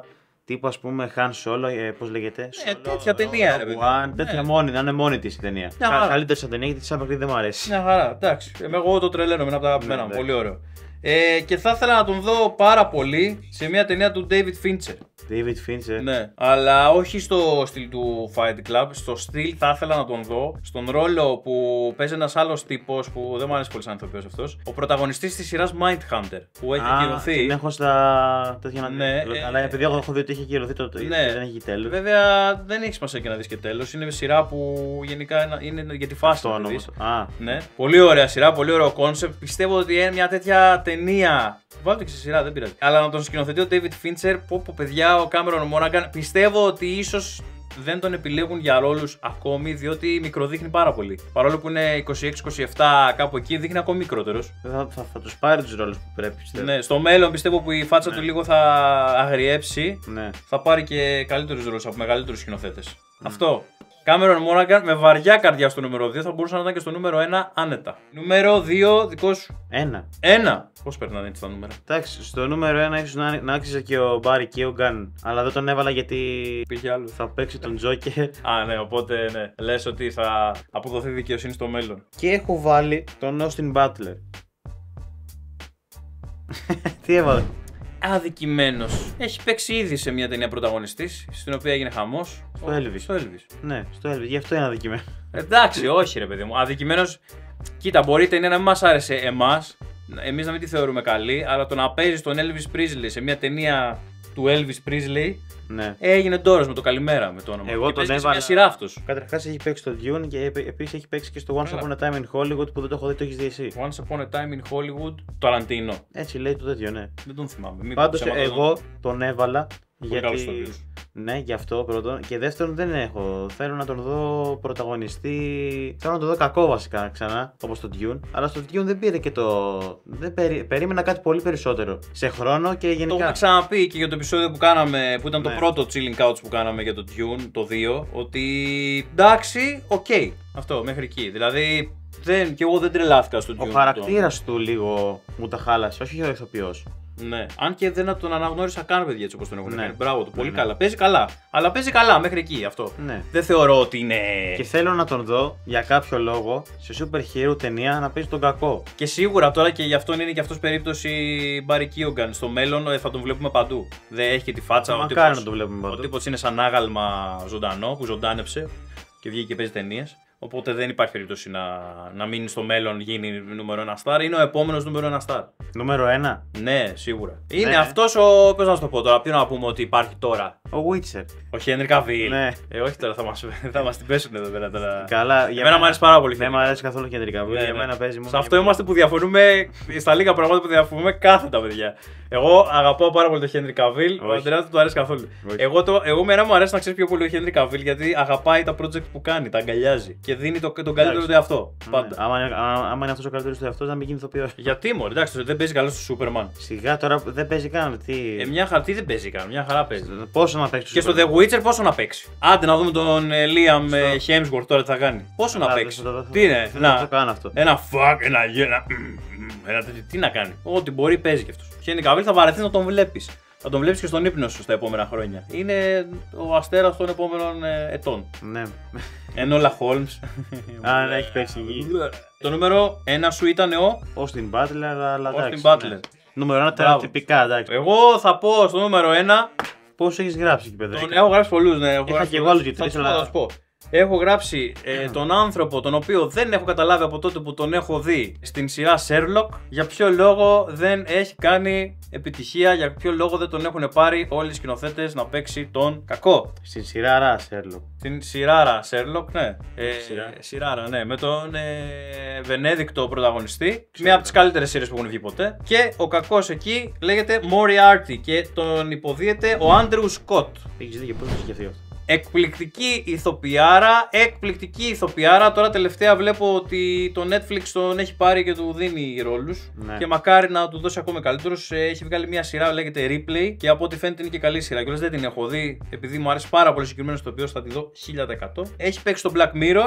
Τύπου ας πούμε Han Solo, ε, πώς λέγεται. Ναι, Solo, τέτοια ταινία. One, τέτοια ναι. μόνη, να είναι μόνη της η ταινία. Κα, καλύτερη σαν ταινία γιατί σαν παιχνίδι δεν μου αρέσει. Μια χαρά, εντάξει. Εγώ το τρελαίνω, είναι από τα αγαπημένα μου. Πολύ ωραίο. Ε, και θα ήθελα να τον δω πάρα πολύ σε μια ταινία του David Fincher. David Fincher. Ναι, αλλά όχι στο στυλ του Fight Club. Στο στυλ θα ήθελα να τον δω στον ρόλο που παίζει ένας άλλος τύπος που δεν μου αρέσει πολύ σαν ηθοποιός αυτός. Ο πρωταγωνιστής της σειράς Mindhunter που έχει ακυρωθεί. Την έχω στα τέτοια να ναι, δει. Αλλά επειδή εγώ έχω δει ότι έχει ακυρωθεί το ναι. δεν έχει τέλος. Βέβαια δεν έχει σημασία και να δεις και τέλος. Είναι σειρά που γενικά είναι για τη φάση να δεις. Α. Ναι. Πολύ ωραία σειρά, πολύ ωραίο κόνσεπτ. Πιστεύω ότι είναι μια τέτοια ταινία. Βάλτε και σε σειρά, δεν πειράζει. Αλλά να τον σκηνοθετεί ο David Fincher, πω πω παιδιά, ο Cameron Monaghan, πιστεύω ότι ίσως δεν τον επιλέγουν για ρόλους ακόμη, διότι μικροδείχνει πάρα πολύ. Παρόλο που είναι είκοσι έξι είκοσι επτά, κάπου εκεί, δείχνει ακόμη μικρότερος. Θα, θα, θα τους πάρει τους ρόλους που πρέπει, πιστεύω. Ναι, στο μέλλον πιστεύω που η φάτσα ναι. του λίγο θα αγριέψει. Ναι. Θα πάρει και καλύτερους ρόλους από μεγαλύτερους σκηνοθέτες. Mm. Αυτό. Cameron Monaghan με βαριά καρδιά στο νούμερο δύο, θα μπορούσε να ήταν και στο νούμερο ένα άνετα. Νούμερο δύο, δικό σου. Ένα. Ένα. Πώς περνάνε έτσι τα νούμερα. Εντάξει, στο νούμερο ένα ίσως να, να άξιζε και ο Barry Keoghan, αλλά δεν τον έβαλα γιατί πήγε άλλο. Θα παίξει τον Joker. Α, ναι, οπότε ναι. Λες ότι θα αποδοθεί δικαιοσύνη στο μέλλον. Και έχω βάλει τον Austin Butler. Τι έβαλε. Αδικημένος. Έχει παίξει ήδη σε μια ταινία πρωταγωνιστής, στην οποία έγινε χαμός. Στο Elvis. Στο Elvis. Ναι, στο Elvis. Γι' αυτό είναι αδικημένο. Εντάξει, όχι ρε παιδί μου. Αδικημένος. Κοίτα, μπορεί η ταινία να μην μας άρεσε εμάς, εμείς να μην τη θεωρούμε καλή, αλλά το να παίζει τον Elvis Presley σε μια ταινία του Elvis Presley. Ναι. Έγινε ντόρος με το καλημέρα με το όνομα. Εγώ και τον έβαλα. Σε μια σειρά αυτός. Καταρχάς έχει παίξει στο Dune και επίσης έχει παίξει και στο Once Upon a Time in Hollywood που δεν το έχω δει, το έχεις δει εσύ. Once Upon a Time in Hollywood, το Αραντίνο. Έτσι λέει το τέτοιο, ναι. Δεν τον θυμάμαι. Πάντως εγώ τον έβαλα. Πολύ γιατί... Ναι, γι' αυτό πρώτον. Και δεύτερον δεν έχω. Θέλω να τον δω πρωταγωνιστή. Θέλω να τον δω κακό βασικά ξανά, όπως το Dune. Αλλά στο Dune δεν πήρε και το. Δεν περί... Περίμενα κάτι πολύ περισσότερο. Σε χρόνο και γενικά. Το έχουμε ξαναπεί και για το επεισόδιο που κάναμε, που ήταν ναι. το πρώτο chilling couch που κάναμε για το Dune, το δύο. Ότι εντάξει, οκ. Okay, αυτό μέχρι εκεί. Δηλαδή. Δεν, και εγώ δεν τρελάθηκα στο Dune. Ο χαρακτήρας του λίγο μου τα χάλασε, όχι ο ηθοποιός. Ναι. Αν και δεν τον αναγνώρισα καν, παιδιά, έτσι όπως τον έχουν ναι. κάνει. Μπράβο του. Πολύ ναι. καλά. Παίζει καλά. Αλλά παίζει καλά μέχρι εκεί αυτό. Ναι. Δεν θεωρώ ότι είναι. Και θέλω να τον δω για κάποιο λόγο σε super hero ταινία να παίζει τον κακό. Και σίγουρα τώρα και γι' αυτόν είναι και αυτός περίπτωση Barry Keoghan. Στο μέλλον θα τον βλέπουμε παντού. Δεν έχει και τη φάτσα. Μακάρι τύπος, να τον βλέπουμε παντού. Ο τύπος είναι σαν άγαλμα ζωντανό που ζωντάνεψε και βγήκε και παίζει ταινίες. Οπότε δεν υπάρχει περίπτωση να, να μείνει στο μέλλον, γίνει νούμερο ένα star. Είναι ο επόμενος νούμερο ένα star. Νούμερο ένα. Ναι, σίγουρα. Είναι ναι. αυτός ο. Πώς να σου το πω τώρα, ποιο να πούμε ότι υπάρχει τώρα. Ο Witcher. Ο Henry Cavill. Ναι. Ε, όχι τώρα, θα μας, θα μας την πέσουν εδώ πέρα τώρα. Καλά, για μένα μου αρέσει πάρα πολύ. Δεν μου αρέσει καθόλου Henry Cavill. Ναι, για ναι. μένα παίζει μόνο. Σε αυτό είμαστε που διαφωνούμε, στα λίγα πράγματα που διαφωνούμε κάθετα, παιδιά. Εγώ αγαπάω πάρα πολύ τον Henry Cavill. Ο Αντρέα δεν του αρέσει καθόλου. Εγώ, το, εγώ μένα μου αρέσει να ξέρει πιο πολύ ο Henry Cavill γιατί αγαπάει τα project που κάνει, τα αγκαλιάζει και δίνει το, τον καλύτερο του εαυτό. Πάντα. Άμα είναι, άμα είναι αυτό ο καλύτερο του εαυτό, να μην γίνει ηθοποιό. Γιατί μόνο, εντάξει, δεν παίζει καλό στο Superman. Σιγά τώρα δεν παίζει καν. Τι... Ε, μια χαρτί δεν παίζει καν, μια χαρά παίζει. Πόσο να παίξει. Και στο The Witcher πόσο να παίξει. Άντε να δούμε τον Liam Hemsworth τώρα τι θα κάνει. Πόσο να παίξει. Τι είναι, να κάνω αυτό. Ένα fuck, ένα ένα. Τι να κάνει. Ό,τι μπορεί παίζει κι αυτό. Henry Cavill θα βαρεθεί να τον βλέπει. Θα τον βλέπει και στον ύπνο σου στα επόμενα χρόνια. Είναι ο αστέρας των επόμενων ε, ετών. Ναι. Ενόλα Holmes. Αν έχει παίξει γη. Το νούμερο ένα σου ήταν ο Austin Butler, αλλά εντάξει. Austin Butler. Νούμερο ένα τερατυπικά, εντάξει. Εγώ θα πω στο νούμερο ένα. Πόσο έχει γράψει εκεί πέρα. Έχω γράψει πολλούς, ναι. Είχα και εγώ άλλους γιατί θα σου πω. Έχω γράψει ε, τον άνθρωπο τον οποίο δεν έχω καταλάβει από τότε που τον έχω δει στην σειρά Sherlock για ποιο λόγο δεν έχει κάνει επιτυχία, για ποιο λόγο δεν τον έχουν πάρει όλοι οι σκηνοθέτες να παίξει τον κακό. Στην σειράρα Sherlock. Στην σειράρα Sherlock, ναι. Ε, Σειρά. Σειράρα, ναι. Με τον ε, Βενέδικτο πρωταγωνιστή. Ξέρω. Μία από τις καλύτερες σειρές που έχουν βγει ποτέ. Και ο κακός εκεί λέγεται Moriarty και τον υποδίεται ο Andrew Scott. Έχεις δει και πώς έχει αυτό. Εκπληκτική ηθοποιάρα, εκπληκτική ηθοποιάρα. Τώρα τελευταία βλέπω ότι το Netflix τον έχει πάρει και του δίνει ρόλους. Ναι. Και μακάρι να του δώσει ακόμα καλύτερους. Έχει βγάλει μια σειρά λέγεται Replay και από ό,τι φαίνεται είναι και καλή σειρά. Και όλες δεν την έχω δει, επειδή μου αρέσει πάρα πολύ συγκεκριμένος ηθοποιός, θα τη δω χίλια τοις εκατό. Έχει παίξει στο Black Mirror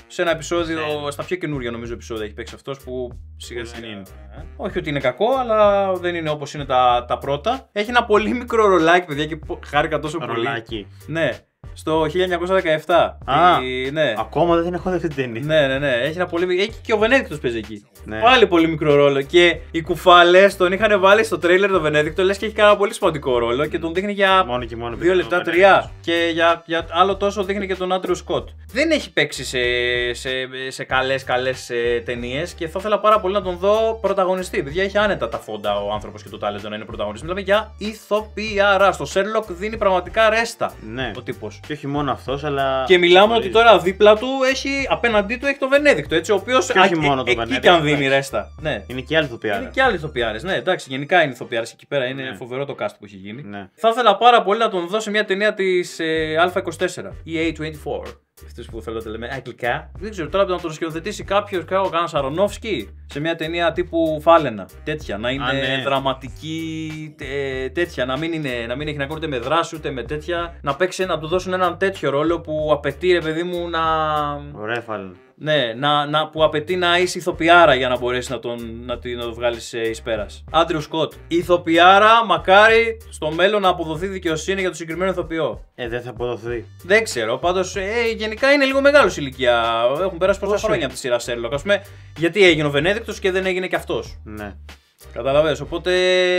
Σε ένα επεισόδιο, Ναι. στα πιο καινούργια νομίζω επεισόδια έχει παίξει αυτός που σιγά σιγά είναι. Όχι ότι είναι κακό, αλλά δεν είναι όπως είναι τα, τα πρώτα. Έχει ένα πολύ μικρό ρολάκι, παιδιά, και πο- χάρηκα τόσο πολύ. Ρολάκι. Ναι, στο χίλια εννιακόσια δεκαεπτά. Α, Η- ναι. Ακόμα δεν έχω δει αυτή την ταινία. Ναι, ναι, ναι. Έχει ένα πολύ. Έχει και ο Βενέδικτος παίζει εκεί. Ναι. Πάλι πολύ μικρό ρόλο. Και οι κουφάλες τον είχαν βάλει στο τρέιλερ το Βενέδικτο, λες και έχει κάνει ένα πολύ σημαντικό ρόλο και τον δείχνει για Μόνο και μόνο. δύο λεπτά, τρία. Και για, για άλλο τόσο δείχνει και τον Άντριου Σκοτ. Δεν έχει παίξει σε, σε, σε καλές καλές ε, ταινίες και θα ήθελα πάρα πολύ να τον δω πρωταγωνιστή. Παιδιά, έχει άνετα τα φόντα ο άνθρωπος και το τάλεντο να είναι πρωταγωνιστή. Μιλάμε για ηθοποιάρα. Στο Sherlock δίνει πραγματικά ρέστα Ναι. ο τύπος. Και όχι μόνο αυτός, αλλά. Και μιλάμε ότι γνωρίζει. τώρα δίπλα του έχει, απέναντί του έχει το Βενέδικτο, έτσι, ο οποίος Και όχι α, μόνο το εκεί Βενέδικτο, και αν δίνει εντάξει. ρέστα. Ναι. Είναι και άλλη ηθοποιάρα. Είναι και άλλοι ηθοποιάρες, ναι, εντάξει, γενικά είναι ηθοποιάρες εκεί πέρα, είναι Ναι. φοβερό το cast που έχει γίνει. Ναι. Θα ήθελα πάρα πολύ να τον δω σε μια ταινία της ε, Α είκοσι τέσσερα, ι έι είκοσι τέσσερα. Αυτούς που θέλω να τα λέμε αγγλικά. Δεν ξέρω τώρα να τον σκηνοθετήσει κάποιος, κανένα Σαρονόφσκι, σε μια ταινία τύπου Φάλαινα. Τέτοια, να είναι Α, ναι. δραματική, τε- τέτοια, να μην, είναι, να μην έχει να κάνει ούτε με δράση ούτε με τέτοια. Να παίξει, να του δώσουν έναν τέτοιο ρόλο που απαιτεί, ρε παιδί μου, να. Ωραία, φάλαινα. Ναι, να, να, που απαιτεί να είσαι ηθοποιάρα για να μπορέσει να τον, να, τη- να το βγάλει εις πέρας. Άντριου Σκοτ. Ηθοποιάρα, μακάρι στο μέλλον να αποδοθεί δικαιοσύνη για το συγκεκριμένο ηθοποιό. Ε, δεν θα αποδοθεί. Δεν ξέρω, πάντως ε, γενικά είναι λίγο μεγάλο ηλικία. Έχουν περάσει πόσα Πόσο? χρόνια από τη σειρά Sherlock. Ας πούμε, γιατί έγινε ο Βενέδικτος και δεν έγινε και αυτός. Ναι. Καταλαβαίνεις, οπότε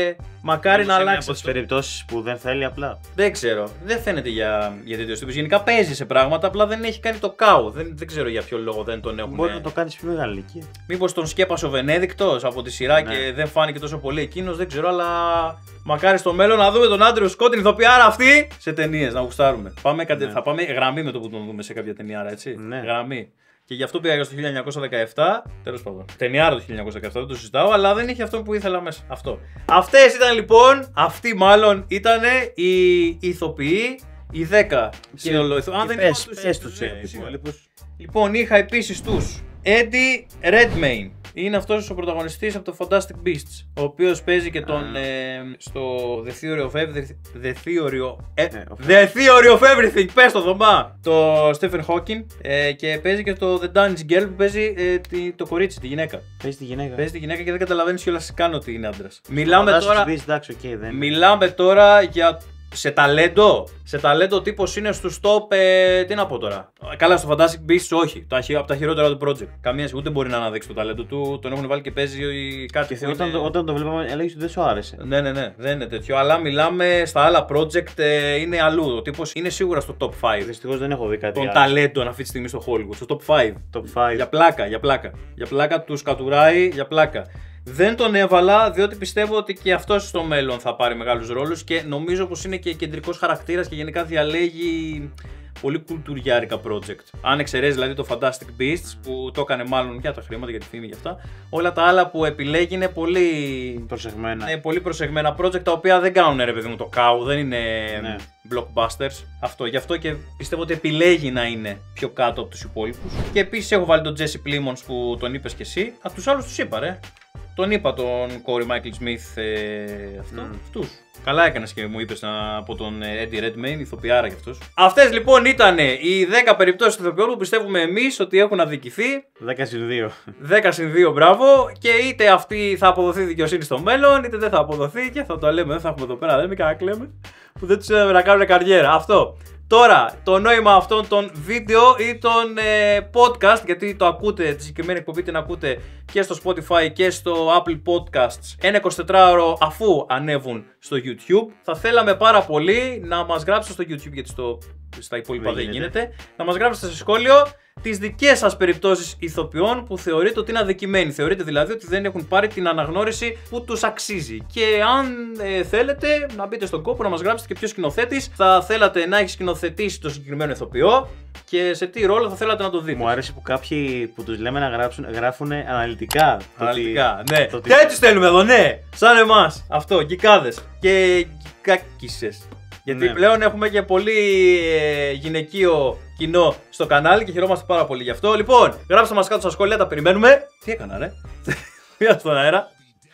μακάρι να Είναι αλλάξει. από τις αυτό. περιπτώσεις που δεν θέλει απλά. Δεν ξέρω. Δεν φαίνεται για, για τέτοιο τύπο. Γενικά παίζει σε πράγματα, απλά δεν έχει κάνει το κάου. Δεν, δεν ξέρω για ποιο λόγο δεν τον έχουν. Μπορεί να το κάνει πιο μεγάλη ηλικία. Μήπως τον σκέπασε ο Βενέδικτος από τη σειρά Ναι. και δεν φάνηκε τόσο πολύ εκείνος, δεν ξέρω, αλλά μακάρι στο μέλλον να δούμε τον Άντριου Σκότ, την ηθοποιάρα αυτή, σε ταινίες, να γουστάρουμε. Πάμε, κατε... Ναι. Θα πάμε γραμμή με το που τον δούμε σε κάποια ταινιάρα, έτσι. Ναι. Γραμμή. Και γι' αυτό πήγα στο χίλια εννιακόσια δεκαεπτά. Τέλος πάντων. Ταινιάρα το χίλια εννιακόσια δεκαεπτά, δεν το συζητάω, αλλά δεν είχε αυτό που ήθελα μέσα. Αυτό. Αυτές ήταν λοιπόν, αυτοί μάλλον ήταν οι ηθοποιοί, οι δέκα σύνολο ηθοποιοί. Αν δεν πες, είπα τους- πες τους ναι, ε, σίγουρα. υπόλοιπους. Λοιπόν, είχα επίσης τους Eddie Redmayne. Είναι αυτός ο πρωταγωνιστής από το Fantastic Beasts, ο οποίος παίζει και τον ε, στο The Theory of Everything. The Theory of, ε, Ναι, of- The Theory of Everything, πες το Θωμά! Το Stephen Hawking ε, και παίζει και το The Danish Girl που παίζει ε, τη- το κορίτσι, τη γυναίκα. Παίζει τη γυναίκα. Παίζει τη γυναίκα και δεν καταλαβαίνεις κιόλας καν ότι είναι άντρας. Μιλάμε Φαντάσου τώρα, τους πεις, εντάξει, οκ, δεν. μιλάμε τώρα για. Σε ταλέντο, σε ταλέντο ο τύπος είναι στους top, ε, τι να πω τώρα. Καλά, στο Fantastic Beasts όχι, τα, χει- από τα χειρότερα του project. Καμία σχέση, ούτε μπορεί να αναδείξει το ταλέντο του, τον έχουν βάλει και παίζει κάτι. Και που όταν, είναι- το, όταν το βλέπαμε, έλεγε ότι δεν σου άρεσε. Ναι, ναι, ναι, δεν είναι τέτοιο. Αλλά μιλάμε στα άλλα project, ε, είναι αλλού. Ο τύπος είναι σίγουρα στο top πέντε Δυστυχώς δεν έχω δει κάτι των άλλο. ταλέντων αυτή τη στιγμή στο Hollywood. Στο top πέντε. Top πέντε. Για πλάκα, για πλάκα. Για πλάκα του κατουράει, για πλάκα. Δεν τον έβαλα διότι πιστεύω ότι και αυτός στο μέλλον θα πάρει μεγάλους ρόλους και νομίζω πως είναι και κεντρικός χαρακτήρας και γενικά διαλέγει πολύ κουλτουριάρικα project. Αν εξαιρέσει δηλαδή το Fantastic Beasts που το έκανε μάλλον για τα χρήματα, για τη φήμη, για αυτά. Όλα τα άλλα που επιλέγει είναι πολύ, Προσεγμένα. είναι πολύ προσεγμένα project τα οποία δεν κάνουν ρε παιδί μου το κάου, δεν είναι Ναι. blockbusters. Αυτό, γι' αυτό και πιστεύω ότι επιλέγει να είναι πιο κάτω από τους υπόλοιπους. Και επίσης έχω βάλει τον Jesse Plemons που τον είπες και εσύ. Από τους άλλους τους είπα ρε. Τον είπα τον Corey Michael Smith ε, αυτό. Mm. Αυτούς. Καλά έκανες και μου είπες να, από τον ε, Eddie Redmayne, ηθοποιάρα για αυτούς. Αυτές λοιπόν ήταν οι δέκα περιπτώσεις ηθοποιών που πιστεύουμε εμείς ότι έχουν αδικηθεί. δέκα συν δύο. δέκα συν δύο, μπράβο. Και είτε αυτή θα αποδοθεί δικαιοσύνη στο μέλλον, είτε δεν θα αποδοθεί. Και θα το λέμε, δεν θα έχουμε εδώ πέρα, δεν μην κλαίμε. Που δεν τους είδαμε να κάνουν καριέρα. Αυτό. Τώρα, το νόημα αυτών των βίντεο ή των ε, podcast, γιατί το ακούτε, τη συγκεκριμένη εκπομπή την ακούτε και στο Spotify και στο Apple Podcasts ένα εικοσιτετράωρο αφού ανέβουν στο YouTube. Θα θέλαμε πάρα πολύ να μας γράψετε στο YouTube, γιατί στο, στα υπόλοιπα δεν Δεν γίνεται. γίνεται. Να μας γράψετε σε σχόλιο τις δικές σας περιπτώσεις ηθοποιών που θεωρείτε ότι είναι αδικημένοι. Θεωρείτε δηλαδή ότι δεν έχουν πάρει την αναγνώριση που τους αξίζει. Και αν ε, θέλετε να μπείτε στον κόπο να μας γράψετε και ποιος σκηνοθέτης θα θέλατε να έχει σκηνοθετήσει το συγκεκριμένο ηθοποιό και σε τι ρόλο θα θέλατε να το δείτε. Μου άρεσε που κάποιοι που τους λέμε να γράψουν, γράφουν αναλυτικά. το τι- Αναλυτικά, ναι. το τι- Τέτοιους θέλουμε εδώ, ναι. Σαν εμάς. Αυτό, γκικάδες και γκικάκισες. Γιατί Ναι. πλέον έχουμε και πολύ ε, γυναικείο κοινό στο κανάλι και χαιρόμαστε πάρα πολύ γι' αυτό. Λοιπόν, γράψτε μας κάτω στα σχόλια, τα περιμένουμε. Τι έκανα, ρε. Πήγα στον αέρα.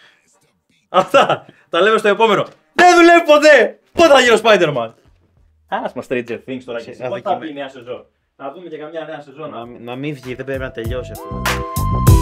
Αυτά. Τα λέμε στο επόμενο. Δεν δουλεύει ποτέ. Πότε θα γίνω Spider-Man. Ας μας Stranger Things τώρα και εσύ. Πότε θα πει η νέα σεζόν. Να δούμε και καμιά νέα σεζόν. Να, να μην βγει, δεν πρέπει να τελειώσει αυτό.